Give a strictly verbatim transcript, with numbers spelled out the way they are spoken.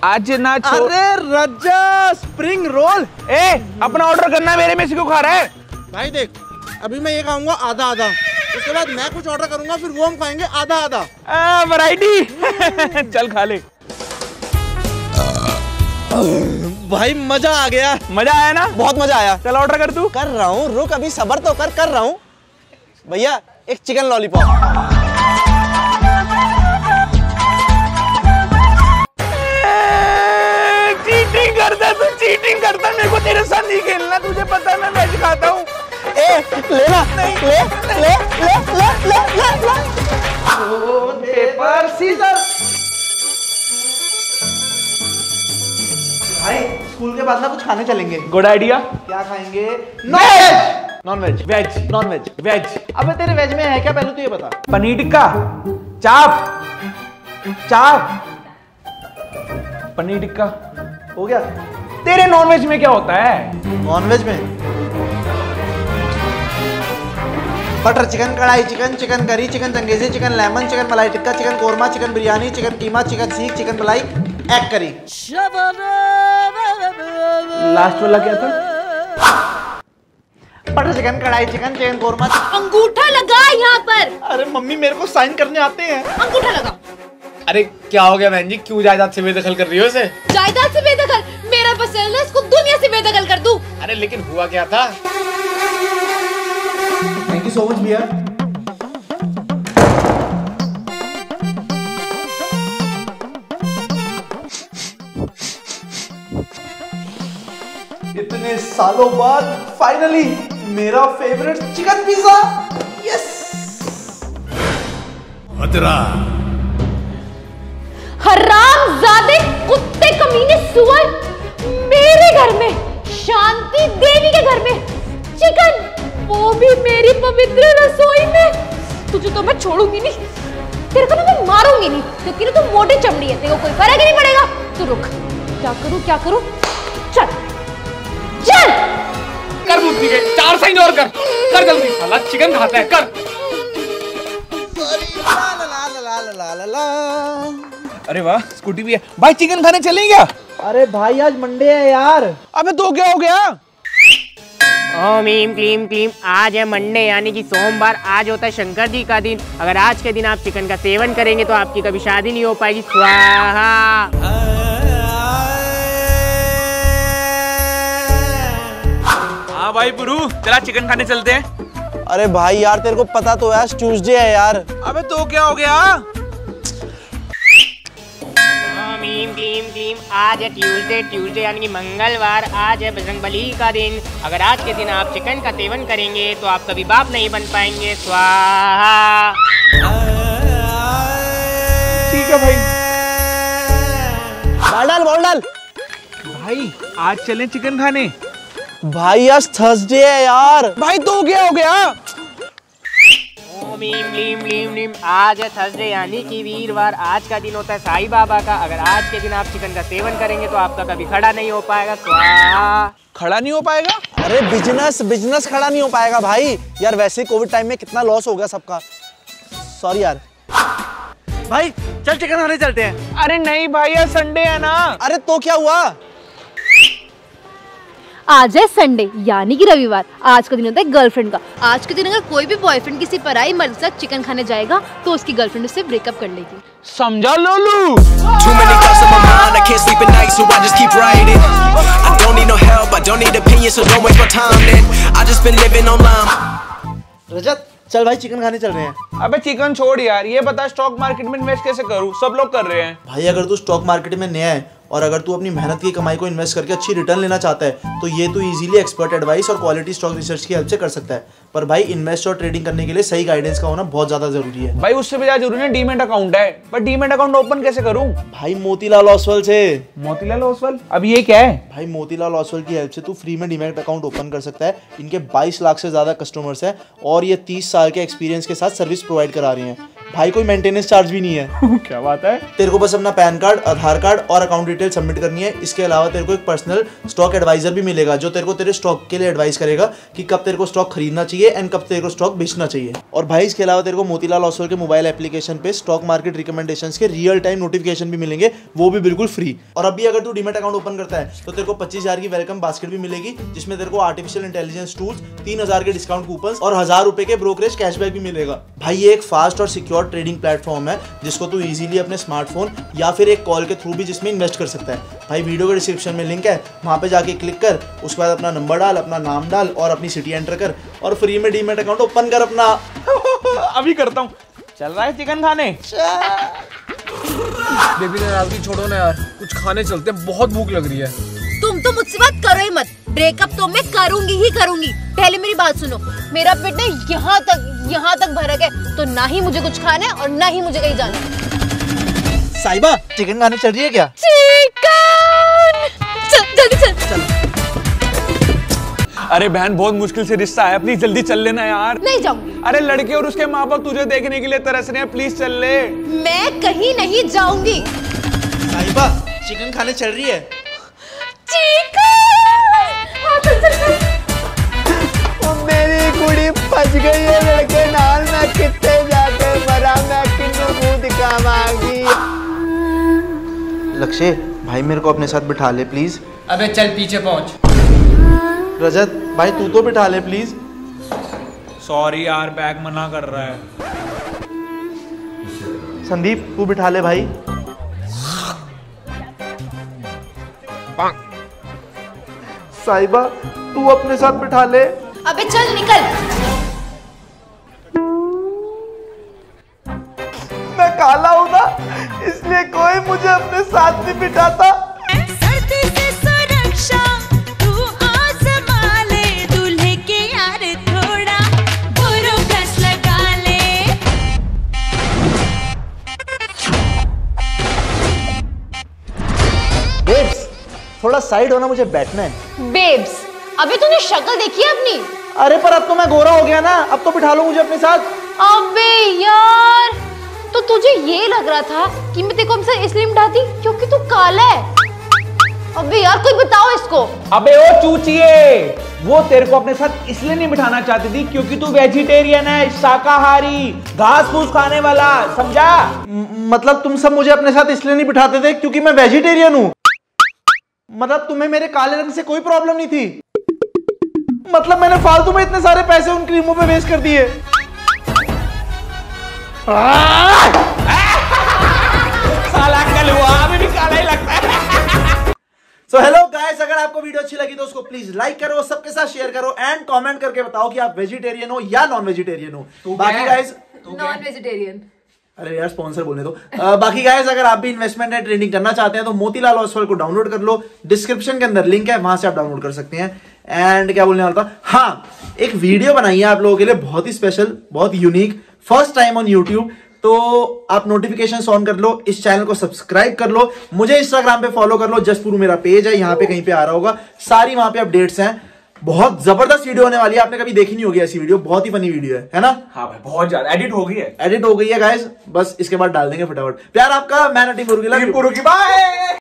आज ना छो... अरे रज्जा स्प्रिंग रोल। ए अपना ऑर्डर करना, मेरे में से क्यों खा रहा है? भाई देख, अभी मैं ये खाऊंगा आधा आधा, उसके बाद मैं कुछ ऑर्डर करूंगा, फिर वो हम खाएंगे आधा आधा। वैरायटी। चल खा ले। भाई मजा आ गया। मजा आया ना? बहुत मजा आया। चल ऑर्डर कर तू। कर रहा हूँ, रुक अभी सब्र तो कर कर रहा हूँ। भैया एक चिकन लॉलीपॉप। चीटिंग करता तू, चीटिंग करता। मेरे को तेरे साथ नहीं खेलना, तुझे पता है मैं वेज खाता हूँ। ए लेना, नहीं ले ले ले ले ले ले ले। Paper scissor. भाई स्कूल के बाद ना कुछ खाने चलेंगे। Good idea. क्या खाएंगे? Non non veg veg non veg veg. अबे तेरे वेज में है क्या, पहले तो ये बता। पनीर टिक्का, चाप चाप पनीर टिक्का हो गया। तेरे नॉन वेज में क्या होता है? नॉन वेज में butter chicken, kadai chicken, chicken curry, chicken changezi, chicken lemon, chicken malai tikka, chicken korma, chicken biryani, chicken keema, chicken seekh, chicken malai, egg curry. Last वाला क्या था? Butter chicken, kadai chicken, chicken korma. अंगूठा लगा यहाँ पर। अरे मम्मी मेरे को साइन करने आते हैं। अंगूठा लगा। अरे क्या हो गया बहन जी, क्यों जायदाद से बेदखल कर रही हो इसे? जायदाद से बेदखल? मेरा पसंद है, इसको दुनिया से बेदखल कर दूं। अरे लेकिन हुआ क्या था? थैंक यू सो मच भैया। इतने सालों बाद फाइनली मेरा फेवरेट चिकन पिज्जा। यस। खतरा। हरामजादे, कुत्ते, कमीने, सुअर, मेरे घर में, शांति देवी के घर में चिकन, वो भी मेरी पवित्र रसोई में। तुझे तो मैं छोड़ूंगी नहीं, तेरे को ना मैं मारूंगी नहीं, क्योंकि ना तू मोटी चमड़ी है, तेरे को कोई फर्क ही नहीं पड़ेगा। तू रुक, क्या करूं क्या करूं? चल चल कर बुद्धि के चार साइन और कर कर जल्दी, साला चिकन खाता है। कर। ला ला ला ला ला ला ला। अरे वाह, स्कूटी भी है। भाई चिकन खाने चलें क्या? अरे भाई आज मंडे है यार। अबे तो क्या हो गया? ओम ह्रीम क्लीम क्लीम। आज है मंडे यानी कि सोमवार। आज होता है शंकर जी का दिन। अगर आज के दिन आप चिकन का सेवन करेंगे तो आपकी कभी शादी नहीं हो पाएगी। स्वाहा। हाँ भाई पुरू, चला चिकन खाने चलते हैं। अरे भाई यार तेरे को पता तो है आज ट्यूसडे है यार। अबे तो क्या हो गया? ओम ह्रीम क्लीम क्लीम। आज है ट्यूसडे, ट्यूसडे यानी कि मंगलवार। आज है बजरंगबली का दिन। अगर आज के दिन आप चिकन का सेवन करेंगे तो आप कभी बाप नहीं बन पाएंगे। स्वाहा। ठीक है भाई। बाल डाल बाल डाल। भाई आज चलें चिकन खाने। भाई आज थर्सडे है यार। भाई तो क्या हो गया? ओम ह्रीम क्लीम क्लीम क्लीम। आज है थर्सडे यानी कि वीरवार। आज का दिन होता है साईं बाबा का। अगर आज के दिन आप चिकन का सेवन करेंगे तो आपका कभी खड़ा नहीं हो पाएगा। स्वाहा। खड़ा नहीं हो पाएगा? अरे बिजनेस बिजनेस खड़ा नहीं हो पाएगा भाई। यार वैसे कोविड टाइम में कितना लॉस हो गया सबका। सॉरी यार। भाई चल चिकन खाने चलते हैं। अरे नहीं भाई, यार संडे है ना। अरे तो क्या हुआ? आज है संडे यानी कि रविवार। आज का दिन होता है गर्लफ्रेंड का। आज के दिन अगर कोई भी बॉयफ्रेंड किसी पराई मर्द के साथ चिकन खाने जाएगा तो उसकी गर्लफ्रेंड उससे ब्रेकअप कर लेगी। समझा लोलू? Too many thoughts on my mind, I can't sleep at night, so I just keep writing. I don't need no help, I don't need opinions, so don't waste my time then. I just been living online. रजत चल भाई chicken खाने चल रहे हैं। अबे chicken छोड़ यार, ये बता स्टॉक मार्केट में इन्वेस्ट कैसे करूं? सब लोग कर रहे हैं। भाई अगर तू स्टॉक मार्केट में नया है और अगर तू अपनी मेहनत की कमाई को इन्वेस्ट करके अच्छी रिटर्न लेना चाहता है तो ये तू इजीली एक्सपर्ट एडवाइस और क्वालिटी स्टॉक रिसर्च की हेल्प से कर सकता है। पर भाई इन्वेस्ट और ट्रेडिंग करने के लिए सही गाइडेंस का होना बहुत ज्यादा जरूरी है। भाई उससे भी ज्यादा जरूरी है डीमैट अकाउंट है। पर डीमैट अकाउंट ओपन कैसे करूं? भाई मोतीलाल ओसवाल से। मोतीलाल ओसवाल? अब ये क्या है? भाई मोतीलाल ओसवाल की हेल्प से तू फ्री में डीमैट अकाउंट ओपन कर सकता है। इनके बाईस लाख से ज्यादा कस्टमर्स हैं और ये तीस साल के एक्सपीरियंस के साथ सर्विस प्रोवाइड करा रही हैं। भाई कोई मेंटेनेंस चार्ज भी नहीं है। क्या बात है। तेरे को बस अपना पैन कार्ड, आधार कार्ड और अकाउंट डिटेल सबमिट करनी है। इसके अलावा तेरे को एक पर्सनल स्टॉक एडवाइजर भी मिलेगा जो तेरे को तेरे स्टॉक के लिए एडवाइस करेगा कि कब तेरे को स्टॉक खरीदना चाहिए एंड कब तेरे को स्टॉक बेचना चाहिए। और भाई इसके अलावा तेरे को मोतीलाल ओसवाल के मोबाइल एप्लीकेशन पे स्टॉक मार्केट रिकमेंडेशंस के रियल टाइम नोटिफिकेशन भी मिलेंगे, वो भी बिल्कुल फ्री। और अभी अगर तू डीमैट अकाउंट ओपन करता है तो तेरे को पच्चीस हजार की वेलकम बास्केट भी मिलेगी जिसमें तेरे को आर्टिफिशियल इंटेलिजेंस टूल्स, तीन हजार के डिस्काउंट कूपन और हजार रुपए के ब्रोकरेज कैशबैक भी मिलेगा। भाई ये एक फास्ट और सिक्योर ट्रेडिंग प्लेटफॉर्म है जिसको तू इजीली अपने स्मार्टफोन या फिर एक कॉल के थ्रू भी जिसमें इन्वेस्ट कर सकता है। भाई वीडियो के डिस्क्रिप्शन में लिंक है, वहां पे जाके क्लिक कर, उसके बाद अपना नंबर डाल, अपना नाम डाल और अपनी सिटी एंटर कर और फ्री में डीमैट अकाउंट ओपन कर अपना। अभी करता हूँ। चल रहा है चिकन खाने। बेबी नाराजगी छोड़ो ना यार, कुछ खाने चलते हैं, बहुत भूख लग रही है। तुम तो मुझसे बात करो ही मत। ब्रेकअप तो मैं करूंगी ही करूंगी। पहले मेरी बात सुनो, मेरा पेट ना यहाँ तक यहाँ तक भरा है, तो ना ही मुझे कुछ खाना है और ना ही मुझे कहीं जाना है। साहिबा चिकन खाने चल रही है क्या? चिकन चल जल्दी चल, चल। अरे बहन बहुत मुश्किल से रिश्ता है, प्लीज जल्दी चल लेना यार। नहीं जाऊंगी। अरे लड़के और उसके माँ बाप तुझे देखने के लिए तरस रहे हैं, प्लीज चल ले। मैं कहीं नहीं जाऊंगी। साहिबा चिकन खाने चल रही है। चिकन हाँ, चल चल चल। मेरी कुड़ी फंस गई है लड़के नाल, मैं कितने जाके मरा, मैं किन्नू मुंह दिखावांगी। लक्ष्य भाई मेरे को अपने साथ बिठा ले प्लीज। अबे चल पीछे पहुंच। रजत भाई तू तो बिठा ले प्लीज। सॉरी यार बैग मना कर रहा है। संदीप तू बिठा ले भाई। साहिबा तू अपने साथ बिठा ले। अबे चल निकल। मैं काला हूं ना इसलिए कोई मुझे अपने साथ नहीं बिठाता। सर्दी से सुरक्षा तू आज़मा ले, दूल्हे के यार थोड़ा बोरोप्लस लगा ले। बेब्स थोड़ा साइड होना, मुझे बैठना है। बेब्स अबे तूने शक्ल देखी है अपनी? अरे पर अब तो मैं गोरा हो गया ना, अब तो बिठा लो मुझे अपने साथ। अबे यार तो तुझे ये लग रहा था कि मैं तेरे को हमसे इसलिए बिठाती क्योंकि तू काला है? अबे यार कोई बताओ इसको। अबे ओ चूचिए, वो तेरे को अपने साथ इसलिए नहीं बिठाना चाहती थी क्योंकि तू वेजिटेरियन है, शाकाहारी, घास फूस खाने वाला, समझा? मतलब तुम सब मुझे अपने साथ इसलिए नहीं बिठाते थे क्योंकि मैं वेजिटेरियन हूँ? मतलब तुम्हें मेरे काले रंग से कोई प्रॉब्लम नहीं थी? मतलब मैंने फालतू में इतने सारे पैसे उन क्रीमों पे वेस्ट कर दिए। साला कलुआ अभी भी काला ही लगता है। सो हेलो गाइस, अगर आपको वीडियो अच्छी लगी तो उसको प्लीज लाइक करो, सबके साथ शेयर करो एंड कमेंट करके बताओ कि आप वेजिटेरियन हो या नॉन वेजिटेरियन हो। बाकी गाइस नॉन वेजिटेरियन। अरे यार स्पॉन्सर बोलने दो। uh, बाकी गाइस अगर आप भी इन्वेस्टमेंट एंड ट्रेडिंग करना चाहते हैं तो मोतीलाल ओसवाल को डाउनलोड कर लो, डिस्क्रिप्शन के अंदर लिंक है, वहां से आप डाउनलोड कर सकते हैं। एंड क्या बोलने वाला था, हाँ एक वीडियो बनाई है आप लोगों के लिए बहुत ही स्पेशल, बहुत unique, first time on YouTube. तो आप नोटिफिकेशन ऑन कर लो, इस चैनल को सब्सक्राइब कर लो, मुझे इंस्टाग्राम पे फॉलो कर लो, जसपुर मेरा पेज है, यहाँ पे कहीं पे आ रहा होगा, सारी वहां पे अपडेट्स हैं। बहुत जबरदस्त वीडियो होने वाली है, आपने कभी देखी नहीं होगी ऐसी वीडियो, बहुत ही फनी वीडियो है, है ना? हाँ भाई बहुत ज्यादा एडिट हो गई है, एडिट हो गई है गाइस, बस इसके बाद डाल देंगे फटाफट। प्यार आपका, मैं नटी मुर्गिला बाय।